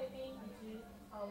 贵宾以及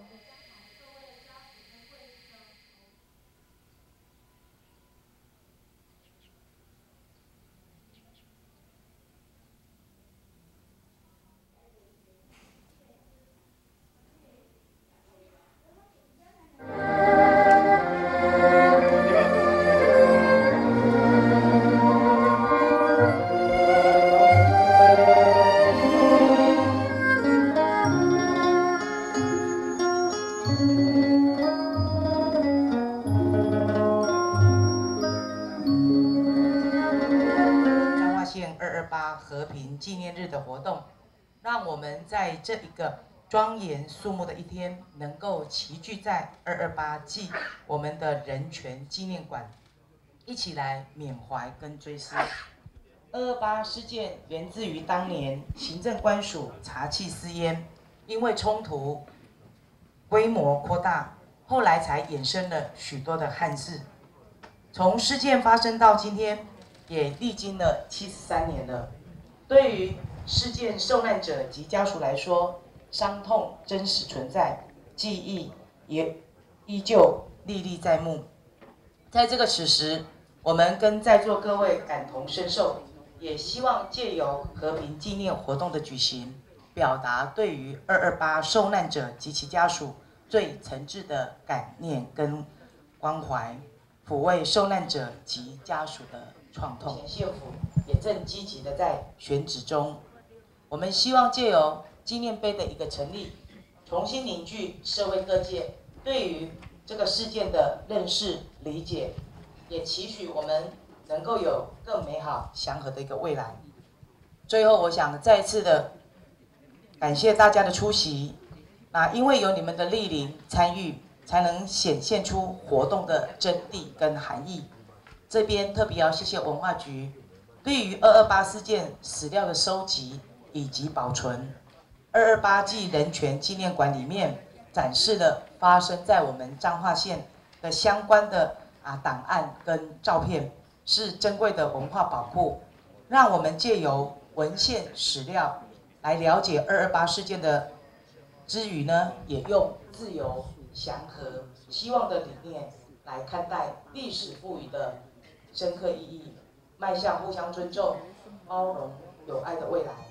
彰化县228和平纪念日的活动，让我们在这一个庄严肃穆的一天，能够齐聚在228暨我们的人权纪念馆，一起来缅怀跟追思。228事件源自于当年行政官署查缉私烟，因为冲突规模扩大，后来才衍生了许多的憾事。从事件发生到今天，也历经了73年了。对于事件受难者及家属来说，伤痛真实存在，记忆也依旧历历在目。在这个此时，我们跟在座各位感同身受，也希望借由和平纪念活动的举行，表达对于228受难者及其家属最诚挚的感念跟关怀，抚慰受难者及家属的创痛。县府也正积极的在选址中，我们希望借由纪念碑的一个成立，重新凝聚社会各界对于这个事件的认识理解，也期许我们能够有更美好祥和的一个未来。最后，我想再次的感谢大家的出席。那因为有你们的莅临参与，才能显现出活动的真谛跟含义。这边特别要谢谢文化局对于228事件史料的收集以及保存。228暨人权纪念馆里面展示了发生在我们彰化县的相关的档案跟照片，是珍贵的文化宝库，让我们借由文献史料来了解228事件的之余呢，也用自由、祥和、希望的理念来看待历史赋予的深刻意义，迈向互相尊重、包容、有爱的未来。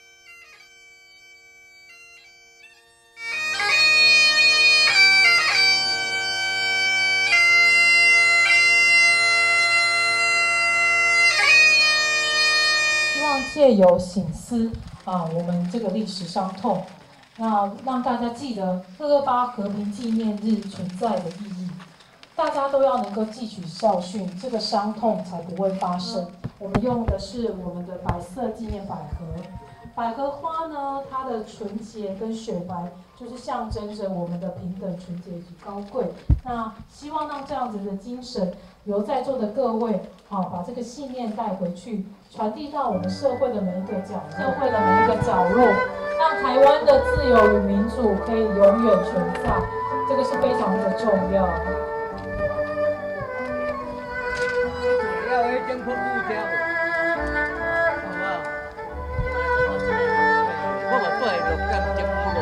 希望借由省思我们这个历史伤痛，那让大家记得228和平纪念日存在的意义。大家都要能够汲取教训，这个伤痛才不会发生。我们用的是我们的白色纪念百合，百合花呢，它的纯洁跟雪白，就是象征着我们的平等、纯洁与高贵。那希望让这样子的精神由在座的各位，把这个信念带回去，传递到我们社会的每一个角落，让台湾的自由与民主可以永远存在，这个是非常的重要。 政府物件无，好不好？我嘛做下就跟政府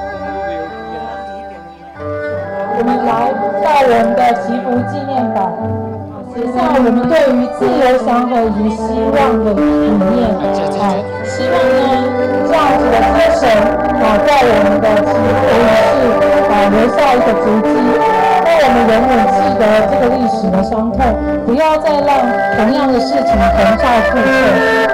我们来到我们的祈福纪念馆，写下我们对于自由、祥和以及希望的理念。希望呢这样子的精神在我们的祈福仪式留下一个足迹。让我们永远记得这个历史的伤痛，不要再让同样的事情重蹈覆辙。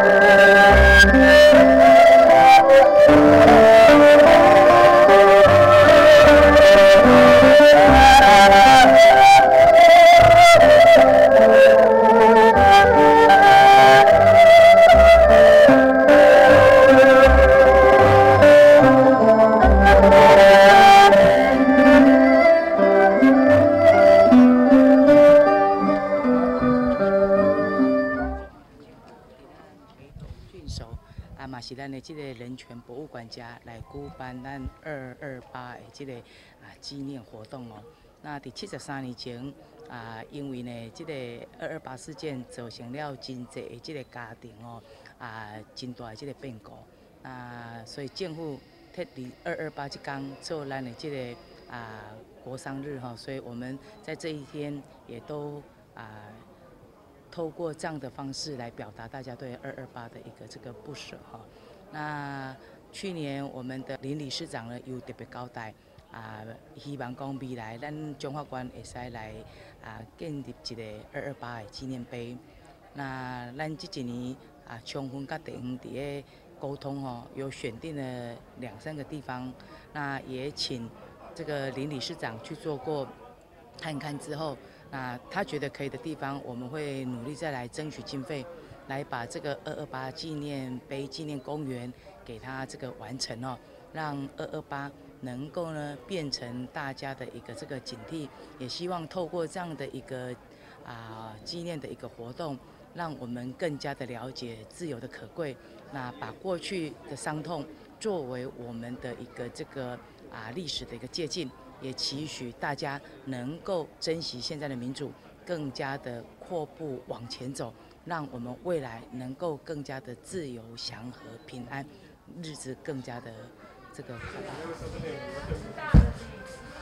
嘛是咱的这个人权博物馆家来举办咱228的这个纪念活动哦。那伫73年前因为呢这个228事件造成了真济的这个家庭哦真大的这个变故所以政府特地228这天做咱的这个国殇日哈，所以我们在这一天也都透过这样的方式来表达大家对228的一个这个不舍哈。那去年我们的林理事长呢有特别交代希望讲未来咱中华关会使来建立一个228的纪念碑。那咱这一年充分甲地方伫咧沟通吼，有选定了2、3个地方，那也请这个林理事长去做过看看之后，那他觉得可以的地方，我们会努力再来争取经费，来把这个228纪念碑、纪念公园给他这个完成哦，让228能够呢变成大家的一个这个警惕，也希望透过这样的一个纪念的一个活动，让我们更加的了解自由的可贵，那把过去的伤痛作为我们的一个这个历史的一个借鉴，也期许大家能够珍惜现在的民主，更加的阔步往前走，让我们未来能够更加的自由、祥和、平安，日子更加的这个快乐。